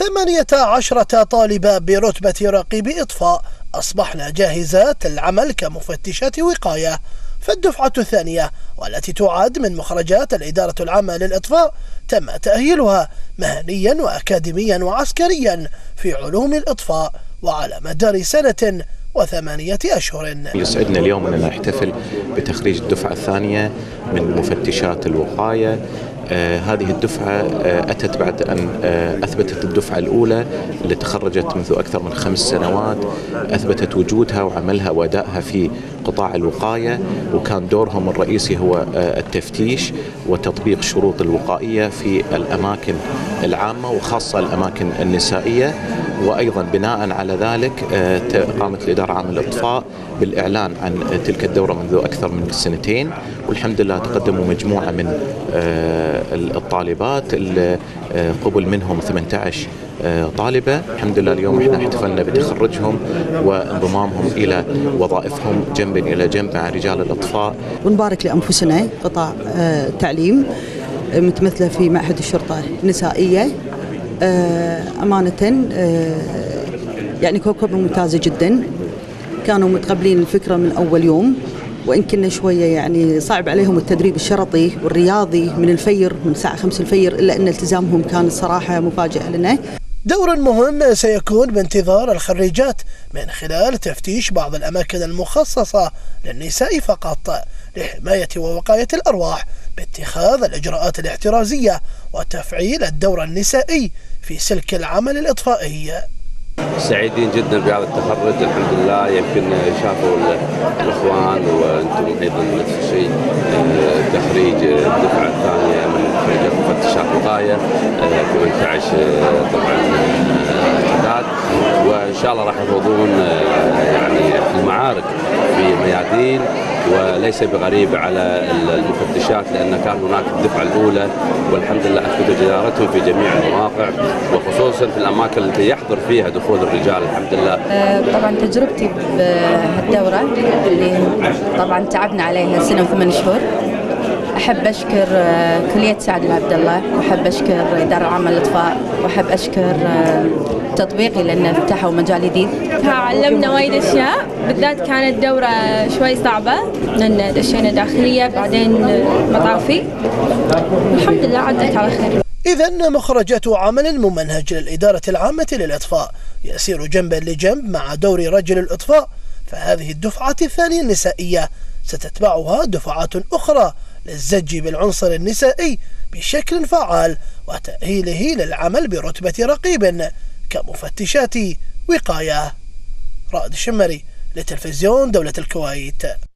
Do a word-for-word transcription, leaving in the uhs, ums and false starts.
ثمانية عشرة طالبة برتبة رقيب إطفاء أصبحن جاهزات العمل كمفتشات وقاية، فالدفعة الثانية والتي تعد من مخرجات الإدارة العامة للإطفاء تم تأهيلها مهنيا وأكاديميا وعسكريا في علوم الإطفاء وعلى مدار سنة وثمانية أشهر. يسعدنا اليوم أننا نحتفل بتخريج الدفعة الثانية من مفتشات الوقاية. آه هذه الدفعة آه أتت بعد أن آه أثبتت الدفعة الأولى اللي تخرجت منذ أكثر من خمس سنوات، أثبتت وجودها وعملها وأدائها في قطاع الوقاية، وكان دورهم الرئيسي هو آه التفتيش وتطبيق شروط الوقائية في الأماكن العامة وخاصة الأماكن النسائية. وأيضا بناء على ذلك آه قامت الإدارة العامة للإطفاء بالإعلان عن تلك الدورة منذ أكثر من سنتين، والحمد لله تقدموا مجموعة من آه الطالبات اللي قبل منهم ثمانية عشر طالبة. الحمد لله اليوم احنا احتفلنا بتخرجهم وانضمامهم الى وظائفهم جنبا الى جنب مع رجال الاطفاء. ونبارك لانفسنا قطاع تعليم متمثله في معهد الشرطه النسائيه، امانه يعني كوكبه ممتازه جدا. كانوا متقبلين الفكره من اول يوم، وإن كنا شوية يعني صعب عليهم التدريب الشرطي والرياضي من الفير من الساعة خمسة الفير، إلا أن التزامهم كان الصراحة مفاجئة لنا. دور مهم سيكون بانتظار الخريجات من خلال تفتيش بعض الأماكن المخصصة للنساء فقط لحماية ووقاية الأرواح باتخاذ الإجراءات الاحترازية وتفعيل الدور النسائي في سلك العمل الإطفائي. سعيدين جدا بهذا التخرج، الحمد لله. يمكن شافوا الاخوان وانتم ايضا نفس الشيء تخريج الدفعه الثانيه من خريجات مفتشات وقايه ثمانية عشر طبعا اعداد، وان شاء الله راح يخوضون يعني المعارك في ميادين، وليس بغريب على المفتشات لأن كان هناك الدفعة الأولى والحمد لله أثبتوا جدارتهم في جميع المواقع وخصوصا في الأماكن التي يحضر فيها دخول الرجال الحمد لله. طبعا تجربتي بهالدورة اللي طبعا تعبنا عليها سنة وثمان شهور. أحب أشكر كلية سعد العبد الله، وأحب أشكر الإدارة العامة للإطفاء، وأحب أشكر تطبيقي لأن فتحوا مجال جديد. علمنا وايد أشياء، بالذات كانت دورة شوي صعبة لأن دشينا داخلية بعدين مطافي، الحمد لله عدت على خير. إذن مخرجات عمل ممنهج للإدارة العامة للإطفاء يسير جنبا لجنب مع دور رجل الإطفاء، فهذه الدفعة الثانية النسائية ستتبعها دفعات أخرى للزج بالعنصر النسائي بشكل فعال وتأهيله للعمل برتبة رقيب كمفتشات وقاية. رائد الشمري لتلفزيون دولة الكويت.